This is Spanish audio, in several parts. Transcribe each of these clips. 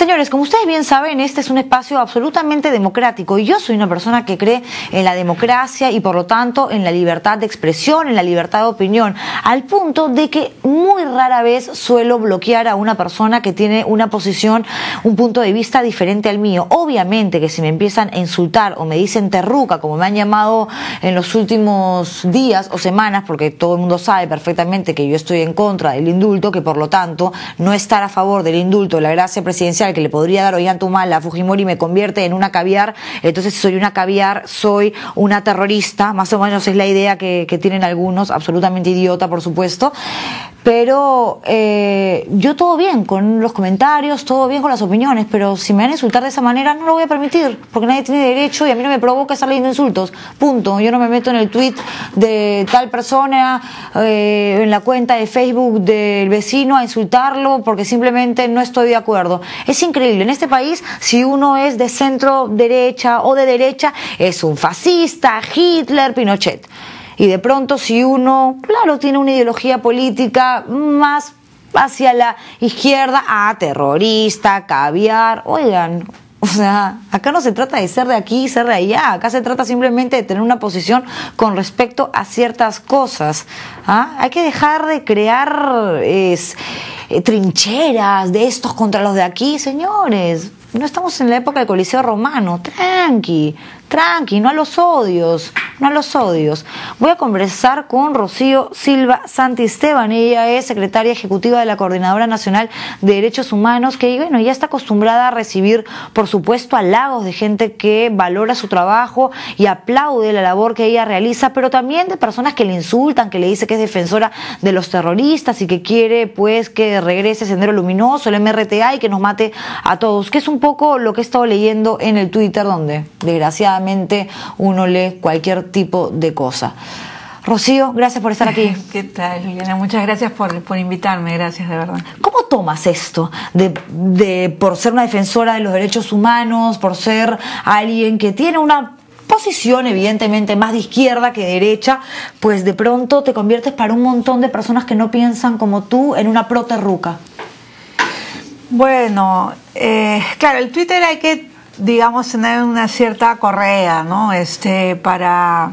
Señores, como ustedes bien saben, este es un espacio absolutamente democrático y yo soy una persona que cree en la democracia y por lo tanto en la libertad de expresión, en la libertad de opinión, al punto de que muy rara vez suelo bloquear a una persona que tiene una posición, un punto de vista diferente al mío. Obviamente que si me empiezan a insultar o me dicen terruca, como me han llamado en los últimos días o semanas, porque todo el mundo sabe perfectamente que yo estoy en contra del indulto, que por lo tanto no estar a favor del indulto, de la gracia presidencial que le podría dar Ollantaytamala a Fujimori me convierte en una caviar. Entonces, si soy una caviar, soy una terrorista, más o menos es la idea que tienen algunos, absolutamente idiota, por supuesto. Pero yo todo bien con los comentarios, todo bien con las opiniones, pero si me van a insultar de esa manera no lo voy a permitir, porque nadie tiene derecho y a mí no me provoca estar leyendo insultos, punto. Yo no me meto en el tweet de tal persona, en la cuenta de Facebook del vecino a insultarlo porque simplemente no estoy de acuerdo. Es increíble, en este país si uno es de centro derecha o de derecha es un fascista, Hitler, Pinochet. Y de pronto si uno, claro, tiene una ideología política más hacia la izquierda, terrorista, caviar, oigan, o sea, acá no se trata de ser de aquí, ser de allá, acá se trata simplemente de tener una posición con respecto a ciertas cosas. Hay que dejar de crear trincheras de estos contra los de aquí, señores. No estamos en la época del Coliseo Romano, tranqui, no a los odios, no a los odios. Voy a conversar con Rocío Silva Santisteban, ella es secretaria ejecutiva de la Coordinadora Nacional de Derechos Humanos, que bueno, ya está acostumbrada a recibir, por supuesto, halagos de gente que valora su trabajo y aplaude la labor que ella realiza, pero también de personas que le insultan, que le dice que es defensora de los terroristas y que quiere pues que regrese Sendero Luminoso, el MRTA, y que nos mate a todos, que es un poco lo que he estado leyendo en el Twitter, donde desgraciadamente uno lee cualquier tipo de cosa. Rocío, gracias por estar aquí. ¿Qué tal, Juliana? Muchas gracias por invitarme, gracias de verdad. ¿Cómo tomas esto por ser una defensora de los derechos humanos, por ser alguien que tiene una posición evidentemente más de izquierda que de derecha, pues de pronto te conviertes para un montón de personas que no piensan como tú en una pro-terruca? Bueno, claro, el Twitter hay que, digamos, tener una cierta correa, ¿no? Para,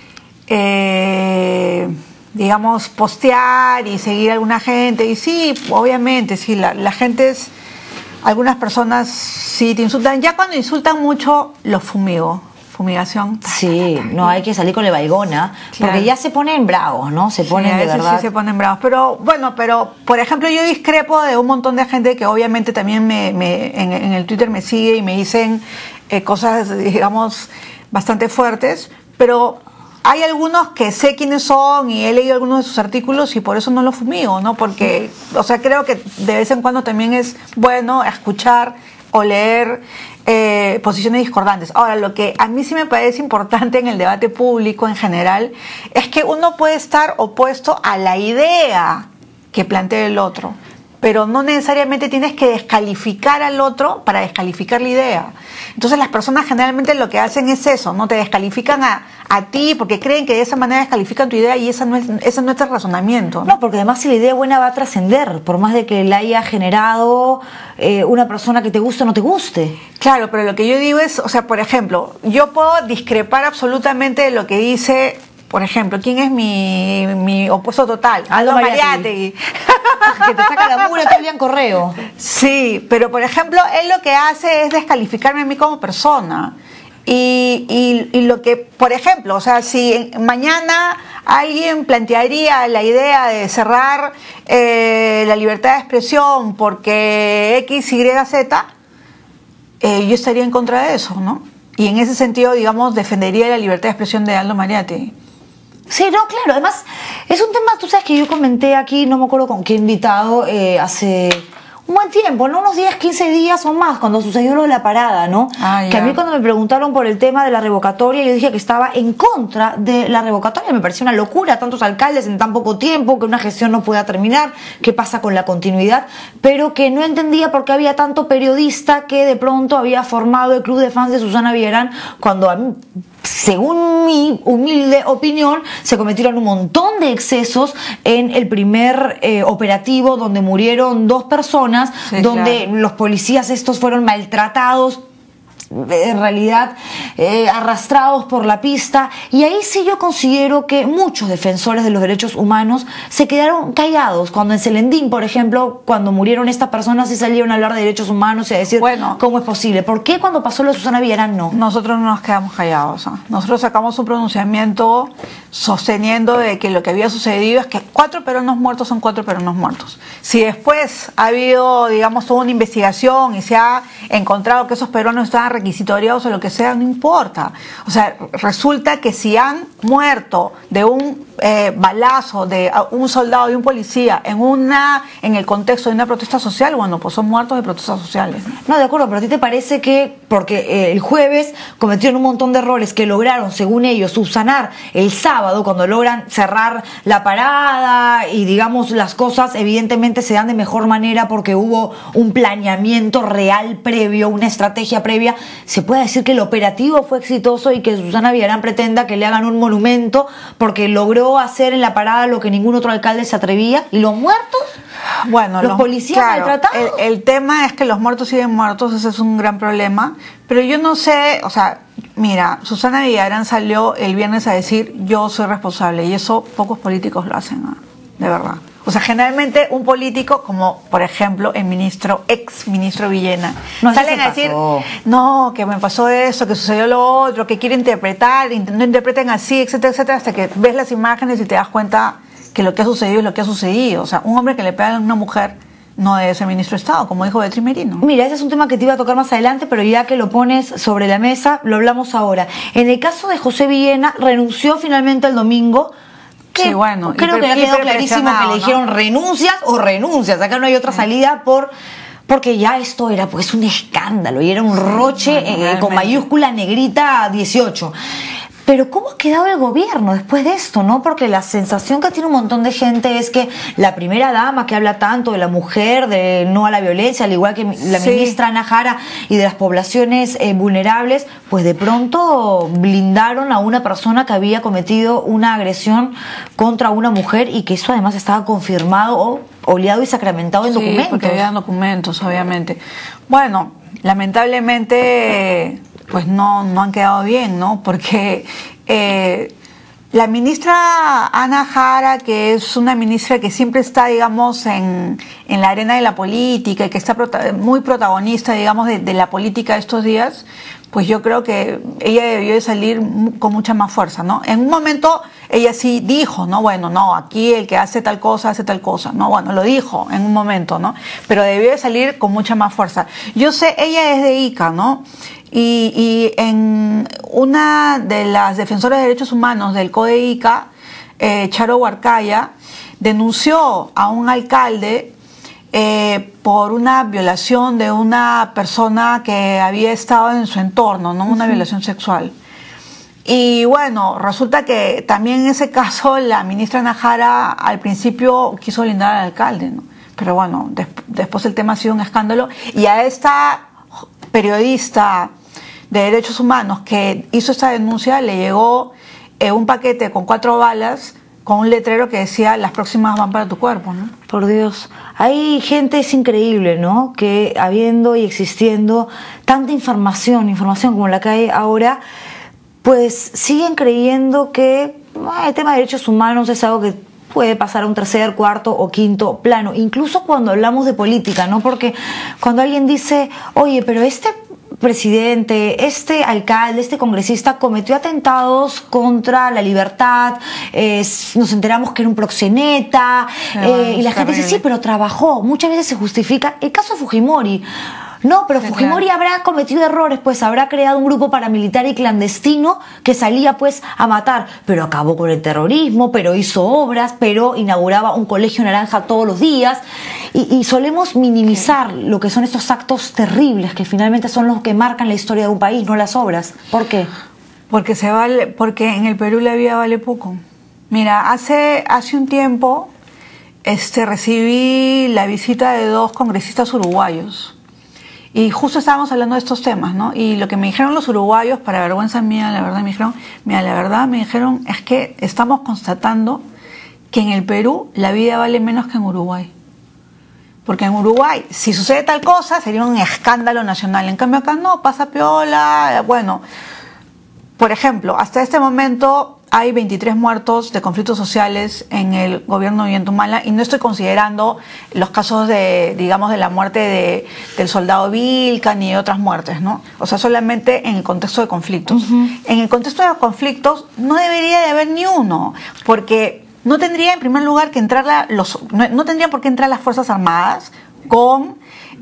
digamos, postear y seguir a alguna gente. Y sí, obviamente, sí, la gente es, algunas personas sí te insultan. Ya cuando insultan mucho, los fumigo. Fumigación. Sí, no hay que salir con la baigona, porque claro, ya se ponen bravos, ¿no? Se ponen de verdad. Sí, se ponen bravos. Pero bueno, por ejemplo, yo discrepo de un montón de gente que obviamente también en el Twitter me sigue y me dicen cosas, digamos, bastante fuertes, pero hay algunos que sé quiénes son y he leído algunos de sus artículos y por eso no los fumigo, ¿no? Porque, o sea, creo que de vez en cuando también es bueno escuchar o leer posiciones discordantes. Ahora, lo que a mí sí me parece importante en el debate público en general es que uno puede estar opuesto a la idea que plantea el otro, pero no necesariamente tienes que descalificar al otro para descalificar la idea. Entonces las personas generalmente lo que hacen es eso, ¿no? Te descalifican a ti porque creen que de esa manera descalifican tu idea y ese no es el razonamiento, ¿no? No, porque además si la idea buena va a trascender, por más de que la haya generado una persona que te guste o no te guste. Claro, pero lo que yo digo es, o sea, por ejemplo, yo puedo discrepar absolutamente de lo que dice, por ejemplo, ¿quién es mi opuesto total? Aldo Mariátegui. Que te saca la mula todo el día en correo. Sí, pero por ejemplo, él lo que hace es descalificarme a mí como persona. Y lo que, por ejemplo, o sea, si mañana alguien plantearía la idea de cerrar la libertad de expresión porque X, Y, Z, yo estaría en contra de eso, ¿no? Y en ese sentido, digamos, defendería la libertad de expresión de Aldo Mariátegui. Sí, no, claro, además es un tema, tú sabes que yo comenté aquí, no me acuerdo con qué invitado, hace un buen tiempo, ¿no? Unos 10, 15 días o más, cuando sucedió lo de la parada, ¿no? Que a mí cuando me preguntaron por el tema de la revocatoria, yo dije que estaba en contra de la revocatoria. Me pareció una locura, tantos alcaldes en tan poco tiempo, que una gestión no pueda terminar, qué pasa con la continuidad, pero que no entendía por qué había tanto periodista que de pronto había formado el club de fans de Susana Villarán, cuando a mí según mi humilde opinión, se cometieron un montón de excesos en el primer operativo donde murieron 2 personas, sí, donde claro, los policías estos fueron maltratados, en realidad arrastrados por la pista, y ahí sí yo considero que muchos defensores de los derechos humanos se quedaron callados. Cuando en Selendín, por ejemplo, cuando murieron estas personas, sí salieron a hablar de derechos humanos y a decir, bueno, ¿cómo es posible? ¿Por qué cuando pasó lo de Susana Villarán no? Nosotros no nos quedamos callados, ¿eh? Nosotros sacamos un pronunciamiento sosteniendo de que lo que había sucedido es que 4 peruanos muertos son 4 peruanos muertos. Si después ha habido, digamos, toda una investigación y se ha encontrado que esos peruanos estaban requisitoriados o lo que sea, no importa. O sea, resulta que si han muerto de un balazo de un soldado y un policía en el contexto de una protesta social, bueno, pues son muertos de protestas sociales. No, de acuerdo, pero ¿a ti te parece que porque el jueves cometieron un montón de errores que lograron, según ellos, subsanar el sábado, cuando logran cerrar la parada y, digamos, las cosas evidentemente se dan de mejor manera porque hubo un planeamiento real previo, una estrategia previa, se puede decir que el operativo fue exitoso y que Susana Villarán pretenda que le hagan un monumento porque logró hacer en la parada lo que ningún otro alcalde se atrevía? ¿Y los muertos? Bueno, los policías claro, maltratados. El tema es que los muertos siguen muertos, ese es un gran problema, pero yo no sé, o sea, mira, Susana Villarán salió el viernes a decir yo soy responsable, y eso pocos políticos lo hacen, ¿no? De verdad. O sea, generalmente un político, como por ejemplo el ex ministro Villena, no, salen a decir, no, que me pasó eso, que sucedió lo otro, que quiere interpretar, no interpreten así, etcétera, etcétera, hasta que ves las imágenes y te das cuenta que lo que ha sucedido es lo que ha sucedido. O sea, un hombre que le pega a una mujer no debe ser ministro de Estado, como dijo Beatriz Merino. Mira, ese es un tema que te iba a tocar más adelante, pero ya que lo pones sobre la mesa, lo hablamos ahora. En el caso de José Villena, renunció finalmente el domingo. Sí, bueno, creo que ya quedó clarísimo que le dijeron, ¿no?, renuncias o renuncias. Acá no hay otra salida porque ya esto era pues un escándalo y era un roche con mayúscula negrita 18. Pero ¿cómo ha quedado el gobierno después de esto, no? Porque la sensación que tiene un montón de gente es que la primera dama, que habla tanto de la mujer, de no a la violencia, al igual que la ministra Ana Jara, y de las poblaciones vulnerables, pues de pronto blindaron a una persona que había cometido una agresión contra una mujer y que eso además estaba confirmado o oleado y sacramentado en documentos. Porque había documentos, obviamente. Bueno, lamentablemente pues no han quedado bien, ¿no? Porque la ministra Ana Jara, que es una ministra que siempre está, digamos, en la arena de la política y que está muy protagonista, digamos, de la política estos días, pues yo creo que ella debió de salir con mucha más fuerza, ¿no? En un momento ella sí dijo, ¿no? Bueno, no, aquí el que hace tal cosa, ¿no? Bueno, lo dijo en un momento, ¿no? Pero debió de salir con mucha más fuerza. Yo sé, ella es de Ica, ¿no? Y en una de las defensoras de derechos humanos del CODE Ica, Charo Huarcaya, denunció a un alcalde por una violación de una persona que había estado en su entorno, ¿no? Una violación sexual. Y bueno, resulta que también en ese caso la ministra Ana Jara al principio quiso blindar al alcalde, ¿no? Pero bueno, después el tema ha sido un escándalo, y a esta periodista de derechos humanos que hizo esta denuncia le llegó un paquete con 4 balas con un letrero que decía las próximas van para tu cuerpo, ¿no? Por Dios, hay gente, es increíble, ¿no? Que habiendo y existiendo tanta información como la que hay ahora, pues siguen creyendo que el tema de derechos humanos es algo que puede pasar a un tercer, cuarto o quinto plano, incluso cuando hablamos de política, ¿no? Porque cuando alguien dice, oye, pero este presidente, este alcalde, este congresista cometió atentados contra la libertad, nos enteramos que era un proxeneta, y la gente dice, sí, pero trabajó. Muchas veces se justifica el caso Fujimori. No, pero sí, Fujimori habrá cometido errores, pues habrá creado un grupo paramilitar y clandestino que salía pues a matar, pero acabó con el terrorismo, pero hizo obras, pero inauguraba un colegio naranja todos los días, y solemos minimizar lo que son estos actos terribles que finalmente son los que marcan la historia de un país, no las obras. ¿Por qué? Porque en el Perú la vida vale poco. Mira, hace un tiempo recibí la visita de 2 congresistas uruguayos. Y justo estábamos hablando de estos temas, ¿no? Y lo que me dijeron los uruguayos, para vergüenza mía, la verdad me dijeron, mira, la verdad me dijeron es que estamos constatando que en el Perú la vida vale menos que en Uruguay. Porque en Uruguay, si sucede tal cosa, sería un escándalo nacional. En cambio acá no, pasa piola. Bueno, por ejemplo, hasta este momento hay 23 muertos de conflictos sociales en el gobierno de Ollantumala, y no estoy considerando los casos de, digamos, de la muerte del soldado Vilca ni de otras muertes, ¿no? O sea, solamente en el contexto de conflictos. En el contexto de conflictos no debería de haber ni uno, porque no tendría en primer lugar que entrar no tendrían por qué entrar las Fuerzas Armadas con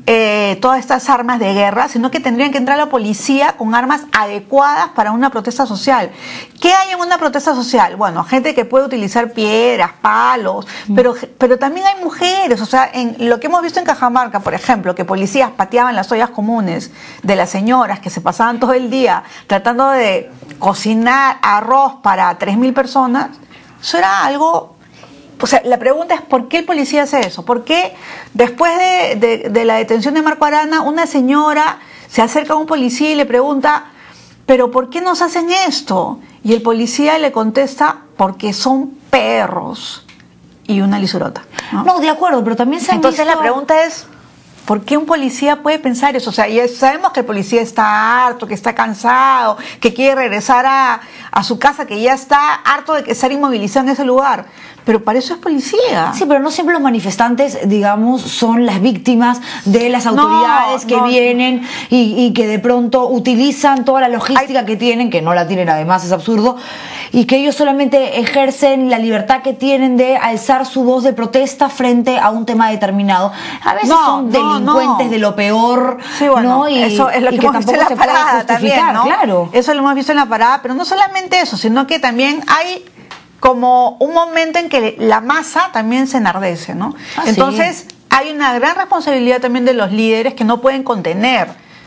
todas estas armas de guerra, sino que tendrían que entrar la policía con armas adecuadas para una protesta social. ¿Qué hay en una protesta social? Bueno, gente que puede utilizar piedras, palos, pero también hay mujeres. O sea, en lo que hemos visto en Cajamarca, por ejemplo, que policías pateaban las ollas comunes de las señoras que se pasaban todo el día tratando de cocinar arroz para 3.000 personas, eso era algo... O sea, la pregunta es ¿por qué el policía hace eso? ¿Por qué después de la detención de Marco Arana, una señora se acerca a un policía y le pregunta, ¿pero por qué nos hacen esto? Y el policía le contesta, porque son perros. Y una lisurota. No, de acuerdo, pero también se han Entonces visto... la pregunta es, ¿por qué un policía puede pensar eso? O sea, ya sabemos que el policía está harto, que está cansado, que quiere regresar a su casa, que ya está harto de estar inmovilizado en ese lugar. Pero para eso es policía. Sí, pero no siempre los manifestantes, digamos, son las víctimas de las autoridades que vienen y que de pronto utilizan toda la logística que tienen, que no la tienen además, es absurdo, y que ellos solamente ejercen la libertad que tienen de alzar su voz de protesta frente a un tema determinado. A veces son delincuentes de lo peor, sí, bueno, ¿no? Y eso es lo que hemos visto en la parada también, ¿no? Claro. Eso lo hemos visto en la parada, pero no solamente eso, sino que también hay como un momento en que la masa también se enardece, ¿no? Entonces hay una gran responsabilidad también de los líderes que no pueden contener.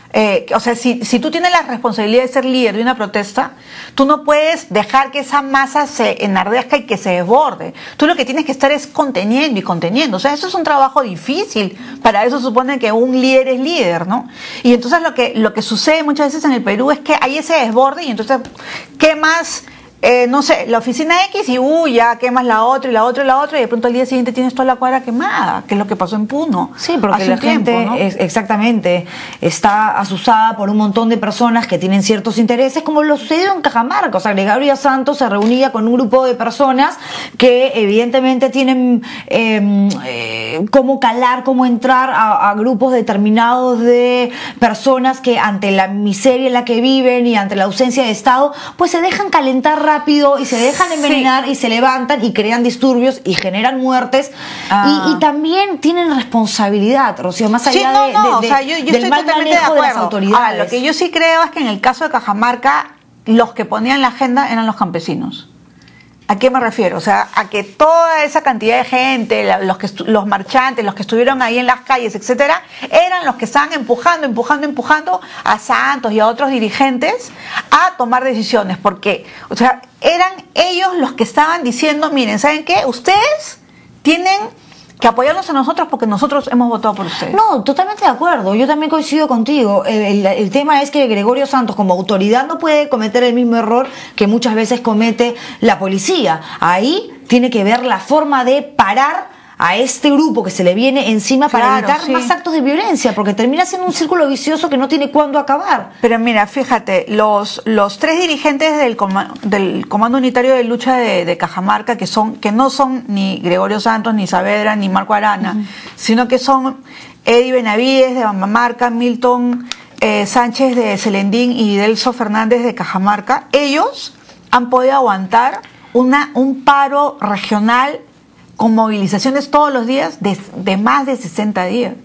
O sea, si tú tienes la responsabilidad de ser líder de una protesta, tú no puedes dejar que esa masa se enardezca y que se desborde. Tú lo que tienes que estar es conteniendo y conteniendo. O sea, eso es un trabajo difícil. Para eso supone que un líder es líder, ¿no? Y entonces lo que sucede muchas veces en el Perú es que hay ese desborde y entonces, ¿qué más? No sé, la oficina X y ya quemas la otra y la otra y la otra y de pronto al día siguiente tienes toda la cuadra quemada, que es lo que pasó en Puno. Sí, porque la gente, ¿no? Exactamente, está asusada por un montón de personas que tienen ciertos intereses, como lo sucedió en Cajamarca. O sea, Gregorio Santos se reunía con un grupo de personas que evidentemente tienen cómo calar, cómo entrar a grupos determinados de personas que ante la miseria en la que viven y ante la ausencia de Estado, pues se dejan calentar rápido y se dejan envenenar y se levantan y crean disturbios y generan muertes y también tienen responsabilidad, Rocío, más allá del mal manejo de las autoridades. Lo que yo sí creo es que en el caso de Cajamarca los que ponían la agenda eran los campesinos. ¿A qué me refiero? O sea, a que toda esa cantidad de gente, los marchantes, los que estuvieron ahí en las calles, etcétera, eran los que estaban empujando a Santos y a otros dirigentes a tomar decisiones, porque, o sea, eran ellos los que estaban diciendo, miren, ¿saben qué? Ustedes tienen que apoyarnos a nosotros porque nosotros hemos votado por ustedes. No, totalmente de acuerdo, yo también coincido contigo. El tema es que Gregorio Santos como autoridad no puede cometer el mismo error que muchas veces comete la policía. Ahí tiene que ver la forma de parar a este grupo que se le viene encima para evitar más actos de violencia, porque termina siendo un círculo vicioso que no tiene cuándo acabar. Pero mira, fíjate, los tres dirigentes del Comando Unitario de Lucha de Cajamarca, que no son ni Gregorio Santos, ni Saavedra, ni Marco Arana, sino que son Eddie Benavides de Bambamarca, Milton Sánchez de Celendín y Delso Fernández de Cajamarca, ellos han podido aguantar un paro regional con movilizaciones todos los días de más de 60 días.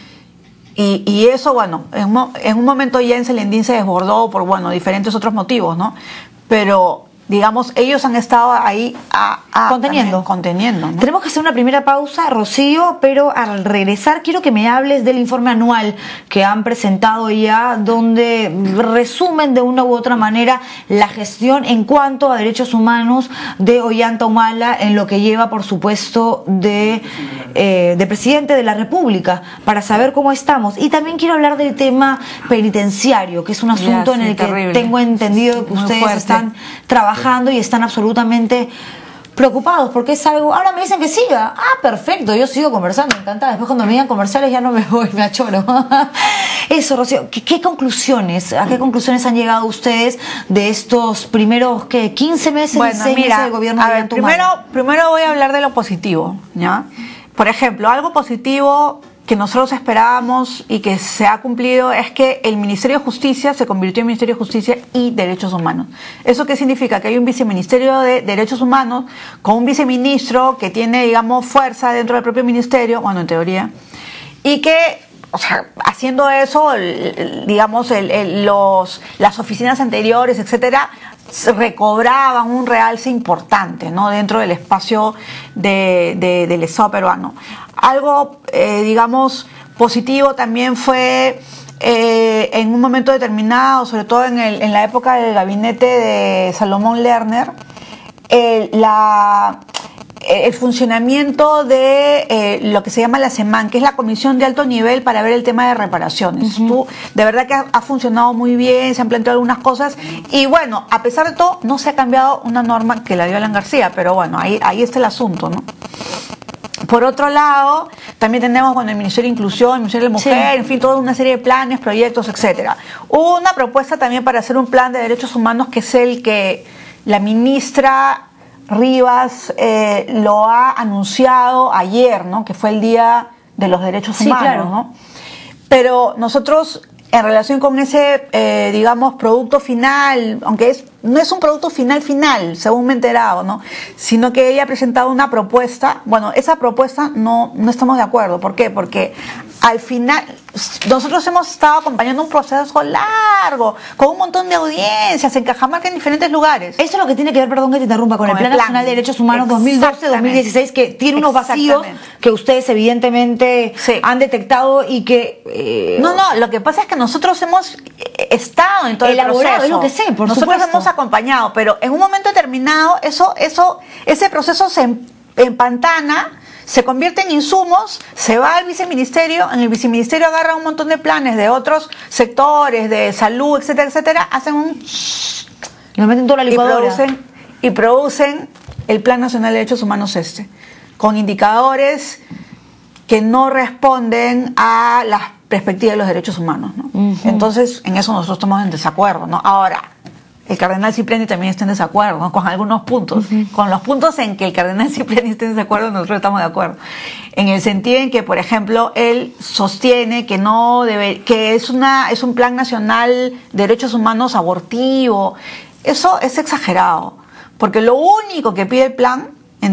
Y eso, bueno, en un momento ya en Celendín se desbordó por, bueno, diferentes otros motivos, ¿no? Pero digamos, ellos han estado ahí conteniendo, ¿no? Tenemos que hacer una primera pausa, Rocío, pero al regresar quiero que me hables del informe anual que han presentado ya, donde resumen de una u otra manera la gestión en cuanto a derechos humanos de Ollanta Humala en lo que lleva, por supuesto, de presidente de la República, para saber cómo estamos. Y también quiero hablar del tema penitenciario, que es un asunto en el que tengo entendido que ustedes están trabajando y están absolutamente preocupados porque es algo. Ahora me dicen que siga. Perfecto, yo sigo conversando, encantada. Después cuando me digan comerciales ya no me voy, me achoro. Eso, Rocío, ¿a qué conclusiones han llegado ustedes de estos primeros 15 meses, 6 meses del gobierno de Ollanta Humala? Primero voy a hablar de lo positivo, ¿ya? Por ejemplo, algo positivo que nosotros esperábamos y que se ha cumplido es que el Ministerio de Justicia se convirtió en Ministerio de Justicia y Derechos Humanos. ¿Eso qué significa? Que hay un viceministerio de Derechos Humanos con un viceministro que tiene, digamos, fuerza dentro del propio ministerio, bueno, en teoría, y que, o sea, haciendo eso, digamos, las oficinas anteriores, etcétera, recobraban un realce importante, ¿no?, dentro del espacio del Estado peruano. Algo, digamos, positivo también fue en un momento determinado, sobre todo en la época del gabinete de Salomón Lerner, el funcionamiento de lo que se llama la CEMAN, que es la Comisión de Alto Nivel para ver el tema de reparaciones. De verdad que ha funcionado muy bien, se han planteado algunas cosas y bueno, a pesar de todo, no se ha cambiado una norma que la dio Alan García, pero bueno, ahí está el asunto, ¿no? Por otro lado, también tenemos el Ministerio de Inclusión, el Ministerio de la Mujer, en fin, toda una serie de planes, proyectos, etcétera. Hubo una propuesta también para hacer un plan de derechos humanos que es el que la ministra Rivas lo ha anunciado ayer, ¿no?, que fue el Día de los Derechos Humanos, claro, ¿no? Pero nosotros, en relación con ese, digamos, producto final, aunque no es un producto final, según me he enterado, ¿no?, sino que ella ha presentado una propuesta. Bueno, esa propuesta no estamos de acuerdo. ¿Por qué? Porque al final nosotros hemos estado acompañando un proceso largo, con un montón de audiencias en Cajamarca, en diferentes lugares. Eso es lo que tiene que ver, perdón que te interrumpa, con el Plan Nacional de Derechos Humanos 2012-2016, que tiene unos vacíos que ustedes evidentemente han detectado y que... No, lo que pasa es que nosotros hemos estado en todo el proceso. Es lo que sé, por nosotros supuesto. Hemos acompañado, pero en un momento determinado ese proceso se empantana, se convierte en insumos, se va al viceministerio, en el viceministerio agarra un montón de planes de otros sectores, de salud, etcétera, etcétera, hacen un... Lo meten toda la licuadora. Y producen el Plan Nacional de Derechos Humanos con indicadores que no responden a las perspectivas de los derechos humanos, ¿no? Entonces, en eso nosotros estamos en desacuerdo, ¿no? Ahora, el cardenal Cipriani también está en desacuerdo, ¿no?, con algunos puntos. Con los puntos en que el cardenal Cipriani está en desacuerdo, nosotros estamos de acuerdo. En el sentido en que, por ejemplo, él sostiene que que es un plan nacional de derechos humanos abortivo. Eso es exagerado, porque lo único que pide el plan en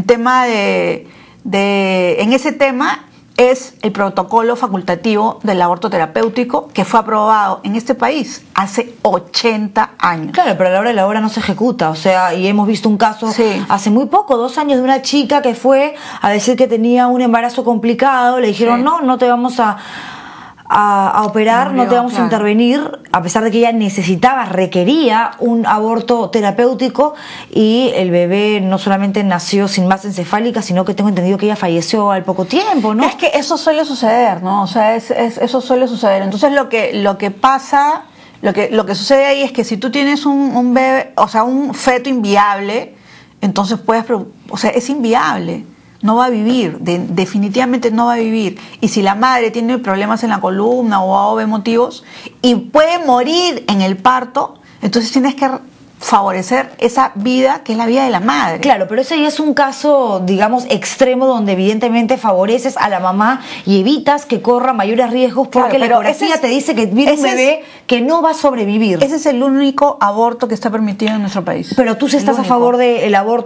ese tema es el protocolo facultativo del aborto terapéutico, que fue aprobado en este país hace 80 años. Claro, pero a la hora de la hora no se ejecuta, o sea, y hemos visto un caso hace muy poco, 2 años, de una chica que fue a decir que tenía un embarazo complicado, le dijeron no te vamos a operar, no te vamos a intervenir, a pesar de que ella requería un aborto terapéutico, y el bebé no solamente nació sin masa encefálica, sino que tengo entendido que ella falleció al poco tiempo, ¿no? Es que eso suele suceder, ¿no? O sea, eso suele suceder. Entonces lo que pasa, lo que sucede ahí es que si tú tienes un bebé, o sea, un feto inviable, entonces es inviable. No va a vivir, definitivamente no va a vivir. Y si la madre tiene problemas en la columna o A o B motivos y puede morir en el parto, entonces tienes que favorecer esa vida que es la vida de la madre. Claro, pero ese ya es un caso, digamos, extremo, donde evidentemente favoreces a la mamá y evitas que corra mayores riesgos, porque la ecografía te dice que viene un bebé que no va a sobrevivir. Ese es el único aborto que está permitido en nuestro país. Pero tú sí estás a favor del aborto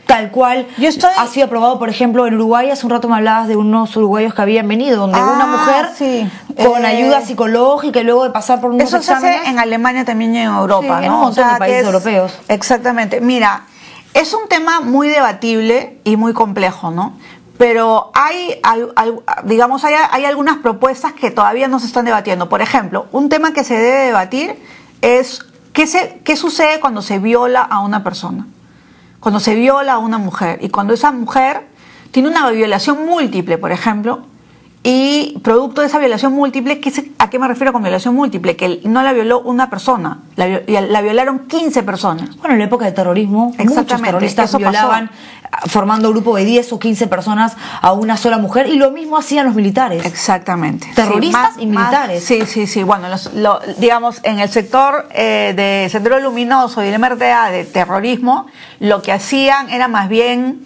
tal cual ha sido aprobado, por ejemplo, en Uruguay. Hace un rato me hablabas de unos uruguayos que habían venido, donde una mujer con ayuda psicológica y luego de pasar por unos exámenes. Eso se hace en Alemania también y en Europa, sí, en un montón de países europeos. Exactamente. Mira, es un tema muy debatible y muy complejo, ¿no? Pero hay algunas propuestas que todavía no se están debatiendo. Por ejemplo, un tema que se debe debatir es qué sucede cuando se viola a una persona, cuando se viola a una mujer y cuando esa mujer tiene una violación múltiple, por ejemplo, y producto de esa violación múltiple, ¿a qué me refiero con violación múltiple? Que no la violó una persona, la violaron 15 personas. Bueno, en la época del terrorismo, muchos terroristas violaban formando grupo de 10 o 15 personas a una sola mujer, y lo mismo hacían los militares. Exactamente. Terroristas y militares. Sí. Bueno, digamos, en el sector de Sendero Luminoso y el MRTA de terrorismo, lo que hacían era más bien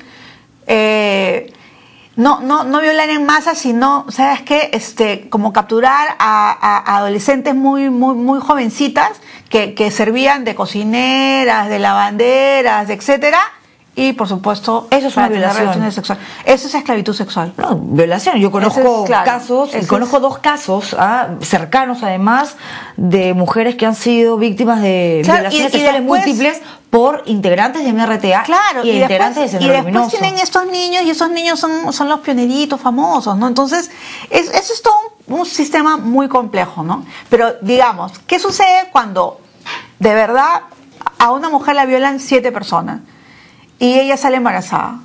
no violar en masa, sino, ¿sabes qué? Como capturar a adolescentes muy jovencitas que servían de cocineras, de lavanderas, etcétera. Y por supuesto, eso es una violación sexual. Eso es esclavitud sexual. No, violación. Yo conozco casos, conozco 2 casos cercanos además de mujeres que han sido víctimas de violaciones sexuales múltiples por integrantes de MRTA y integrantes de Sendero Luminoso. Y después tienen estos niños, y esos niños son los pioneritos famosos, ¿no? Entonces, eso es todo un sistema muy complejo, ¿no? Pero digamos, ¿qué sucede cuando de verdad a una mujer la violan 7 personas? Y ella sale embarazada.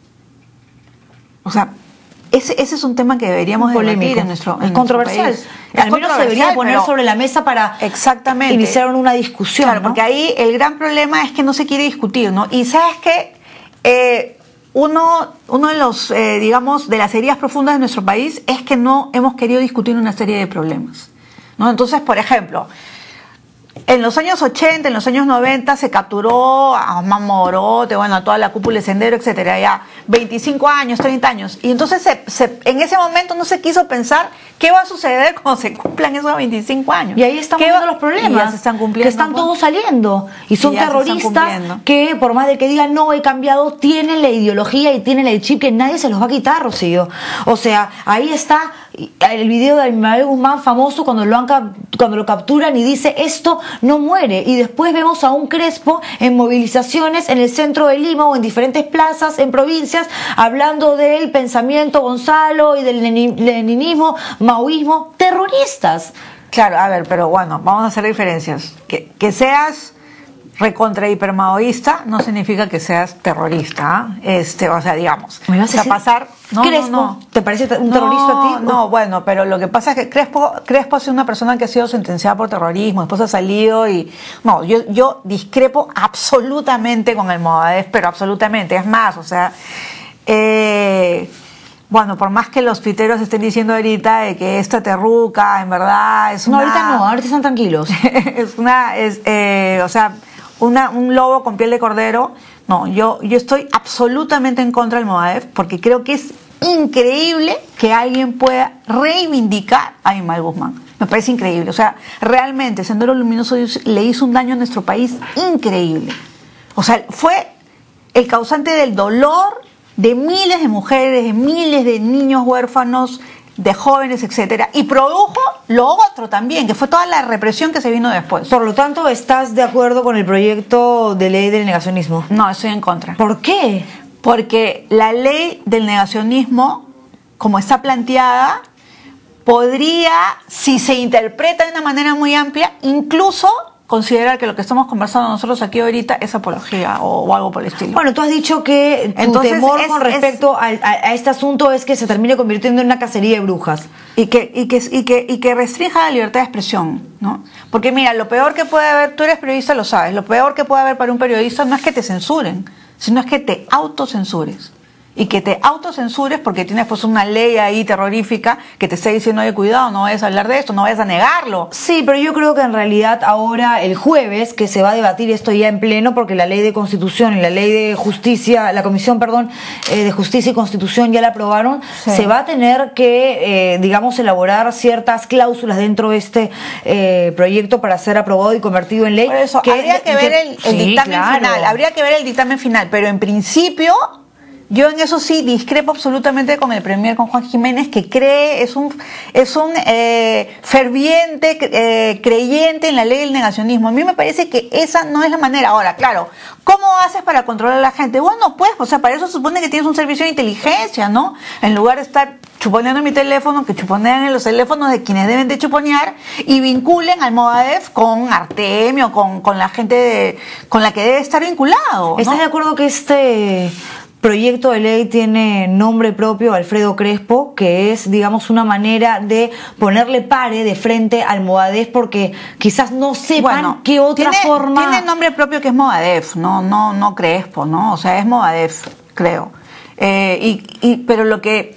O sea, ese es un tema que deberíamos debatir en nuestro país. Es controversial. Al menos se debería poner sobre la mesa para iniciar una discusión. Claro, ¿no? Porque ahí el gran problema es que no se quiere discutir, ¿no? Y sabes que uno de los, digamos, de las heridas profundas de nuestro país es que no hemos querido discutir una serie de problemas, ¿no? Entonces, por ejemplo, en los años 80, en los años 90 se capturó a Osman Morote, bueno, a toda la cúpula de Sendero, etcétera, ya 25 años, 30 años. Y entonces en ese momento no se quiso pensar qué va a suceder cuando se cumplan esos 25 años. Y ahí están viendo los problemas, ya se están cumpliendo, que están todos saliendo. Y son terroristas que, por más de que digan no, he cambiado, tienen la ideología y tienen el chip que nadie se los va a quitar, Rocío. O sea, ahí está el video de Abimael Guzmán famoso cuando lo capturan y dice esto no muere, y después vemos a un Crespo en movilizaciones en el centro de Lima o en diferentes plazas en provincias hablando del pensamiento Gonzalo y del leninismo, maoísmo, terroristas. Claro, a ver, pero bueno, vamos a hacer diferencias. Que seas recontra hipermaoísta no significa que seas terrorista, o sea, digamos, ¿me vas a pasar? No. ¿Te parece un terrorista a ti? No, bueno, pero lo que pasa es que Crespo ha sido una persona que ha sido sentenciada por terrorismo, después ha salido y... No, yo discrepo absolutamente con el Movadef, pero absolutamente, es más, o sea... Bueno, por más que los tuiteros estén diciendo ahorita de que esta terruca, en verdad, es una... No, ahorita no, ahorita están tranquilos. Un lobo con piel de cordero. No, yo estoy absolutamente en contra del Movadef porque creo que es increíble que alguien pueda reivindicar a Abimael Guzmán. Me parece increíble. O sea, realmente Sendero Luminoso le hizo un daño a nuestro país increíble. O sea, fue el causante del dolor de miles de mujeres, de miles de niños huérfanos, de jóvenes, etcétera, y produjo lo otro también, que fue toda la represión que se vino después. Por lo tanto, ¿estás de acuerdo con el proyecto de ley del negacionismo? No, estoy en contra. ¿Por qué? Porque la ley del negacionismo, como está planteada, podría, si se interpreta de una manera muy amplia, incluso considerar que lo que estamos conversando nosotros aquí ahorita es apología o algo por el estilo. Bueno, tú has dicho que tu temor con respecto a este asunto es que se termine convirtiendo en una cacería de brujas. Y que restrinja la libertad de expresión, ¿no? Porque mira, lo peor que puede haber, tú eres periodista, lo sabes, lo peor que puede haber para un periodista no es que te censuren, sino es que te autocensures. y que te autocensures porque tienes pues una ley ahí terrorífica que te está diciendo, oye, cuidado, no vayas a hablar de esto, no vayas a negarlo. Sí, pero yo creo que en realidad ahora el jueves que se va a debatir esto ya en pleno, porque la ley de constitución y la ley de justicia, la comisión, perdón, de justicia y constitución ya la aprobaron, sí. Se va a tener que, digamos, elaborar ciertas cláusulas dentro de este proyecto para ser aprobado y convertido en ley. Por eso, habría que ver el dictamen final, habría que ver el dictamen final, pero en principio... Yo en eso sí discrepo absolutamente con el premier, con Juan Jiménez, que cree, es un ferviente creyente en la ley del negacionismo. A mí me parece que esa no es la manera. Ahora, claro, ¿cómo haces para controlar a la gente? Bueno, pues, o sea, para eso se supone que tienes un servicio de inteligencia, ¿no? En lugar de estar chuponeando mi teléfono, que chuponean en los teléfonos de quienes deben de chuponear y vinculen al Movadef con Artemio, con la gente con la que debe estar vinculado, ¿no? ¿Estás de acuerdo que este proyecto de ley tiene nombre propio, Alfredo Crespo, que es, digamos, una manera de ponerle pare de frente al Movadef porque quizás no sepan qué otra forma... Tiene nombre propio que es Movadef, no Crespo, ¿no? O sea, es Movadef, creo. Pero lo que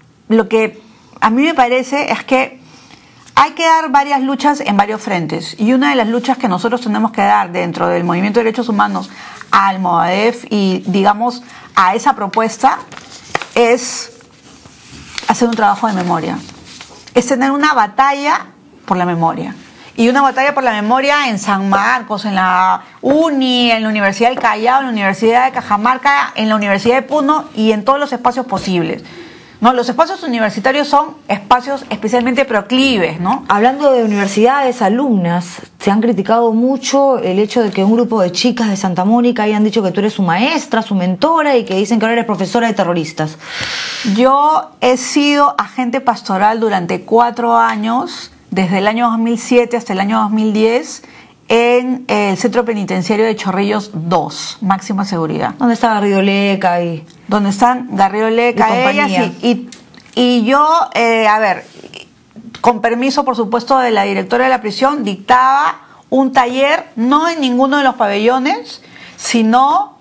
a mí me parece es que hay que dar varias luchas en varios frentes, y una de las luchas que nosotros tenemos que dar dentro del Movimiento de Derechos Humanos al Movadef y, digamos, a esa propuesta es hacer un trabajo de memoria, es tener una batalla por la memoria, y una batalla por la memoria en San Marcos, en la UNI, en la Universidad del Callao, en la Universidad de Cajamarca, en la Universidad de Puno y en todos los espacios posibles. No, los espacios universitarios son espacios especialmente proclives, ¿no? Hablando de universidades, alumnas, se han criticado mucho el hecho de que un grupo de chicas de Santa Mónica hayan dicho que tú eres su maestra, su mentora, y que dicen que ahora eres profesora de terroristas. Yo he sido agente pastoral durante 4 años, desde el año 2007 hasta el año 2010, en el Centro Penitenciario de Chorrillos 2, máxima seguridad. ¿Dónde está Garrido Leca? Donde están Garrido Leca, ellas y yo, a ver, con permiso, por supuesto, de la directora de la prisión, dictaba un taller, no en ninguno de los pabellones, sino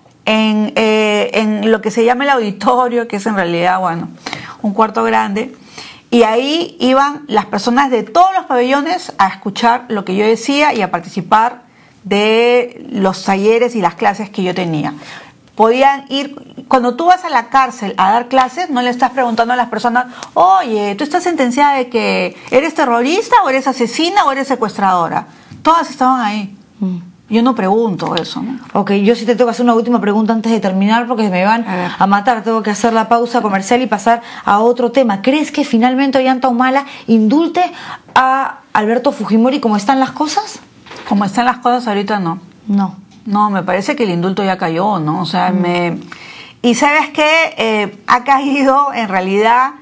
en lo que se llama el auditorio, que es en realidad, bueno, un cuarto grande. Y ahí iban las personas de todos los pabellones a escuchar lo que yo decía y a participar de los talleres y las clases que yo tenía. Podían ir, cuando tú vas a la cárcel a dar clases, no le estás preguntando a las personas, oye, ¿tú estás sentenciada de que eres terrorista o eres asesina o eres secuestradora? Todas estaban ahí. Yo no pregunto eso, ¿no? Ok, yo sí te tengo que hacer una última pregunta antes de terminar porque me van a matar. Tengo que hacer la pausa comercial y pasar a otro tema. ¿Crees que finalmente Ollanta Humala indulte a Alberto Fujimori como están las cosas? Como están las cosas ahorita, no. No, me parece que el indulto ya cayó, ¿no? O sea, y ¿sabes qué? Ha caído, en realidad,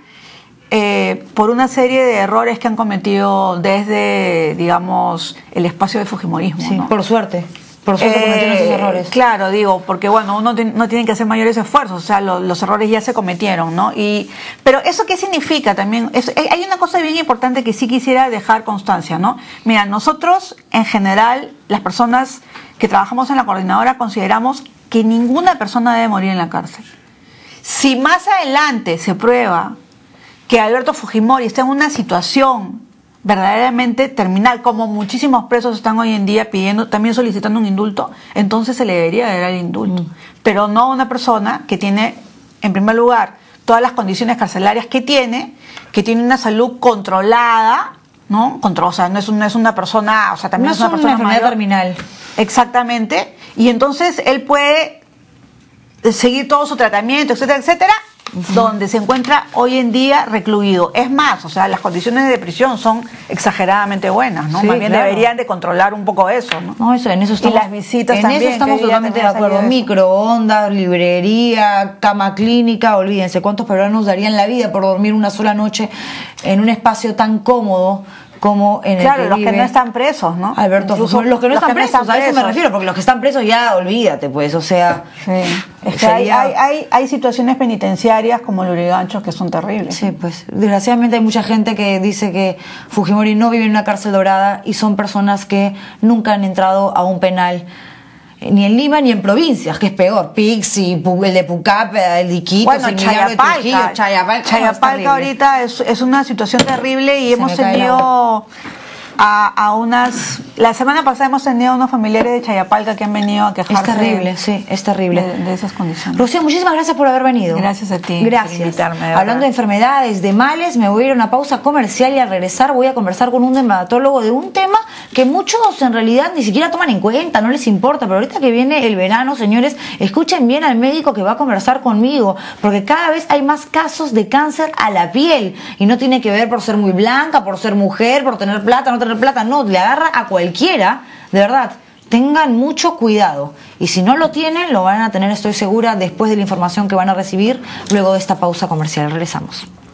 por una serie de errores que han cometido desde, digamos, el espacio de Fujimorismo, sí, ¿no? Por suerte cometieron esos errores. Claro, digo, porque bueno, uno no tiene que hacer mayores esfuerzos, o sea, los errores ya se cometieron, ¿no? Pero ¿eso qué significa también? Hay una cosa bien importante que sí quisiera dejar constancia, ¿no? Mira, nosotros, en general, las personas que trabajamos en la coordinadora consideramos que ninguna persona debe morir en la cárcel. Si más adelante se prueba que Alberto Fujimori está en una situación verdaderamente terminal, como muchísimos presos están hoy en día pidiendo, también solicitando un indulto, entonces se le debería dar el indulto. Pero no a una persona que tiene, en primer lugar, todas las condiciones carcelarias que tiene una salud controlada, ¿no? O sea, no es una persona, o sea, también no es una persona enfermedad terminal. Exactamente. Y entonces él puede seguir todo su tratamiento, etcétera, etcétera, donde se encuentra hoy en día recluido. Es más, o sea, las condiciones de prisión son exageradamente buenas, ¿no? Sí, más bien claro. Deberían de controlar un poco eso, ¿no? No, en eso estamos, y las visitas en también. eso estamos totalmente de acuerdo. Microondas, librería, cama clínica, olvídense, ¿cuántos peruanos darían la vida por dormir una sola noche en un espacio tan cómodo como en claro, el que los vive que no están presos, ¿no? Alberto Fujimori, los que no están presos, a eso me refiero, porque los que están presos ya olvídate, pues, o sea, sí. Es que hay situaciones penitenciarias como Lurigancho que son terribles. Sí, pues, desgraciadamente hay mucha gente que dice que Fujimori no vive en una cárcel dorada y son personas que nunca han entrado a un penal ni en Lima ni en provincias, que es peor. Pixi, el de Pucap, el de Iquitos, bueno, el Milagro de Trujillo, Chayapalca ahorita es una situación terrible y hemos tenido a unas... La semana pasada hemos tenido unos familiares de Chayapalca que han venido a quejarse. Es terrible, sí, es terrible. De esas condiciones. Rocío, muchísimas gracias por haber venido. Gracias a ti. Gracias. Por invitarme, Hablando de enfermedades, de males, me voy a ir a una pausa comercial y al regresar voy a conversar con un dermatólogo de un tema que muchos en realidad ni siquiera toman en cuenta, no les importa, pero ahorita que viene el verano, señores, escuchen bien al médico que va a conversar conmigo, porque cada vez hay más casos de cáncer a la piel y no tiene que ver por ser muy blanca, por ser mujer, por tener plata, no tener plata, no, le agarra a cualquiera, de verdad. Tengan mucho cuidado y si no lo tienen, lo van a tener, estoy segura, después de la información que van a recibir luego de esta pausa comercial. Regresamos.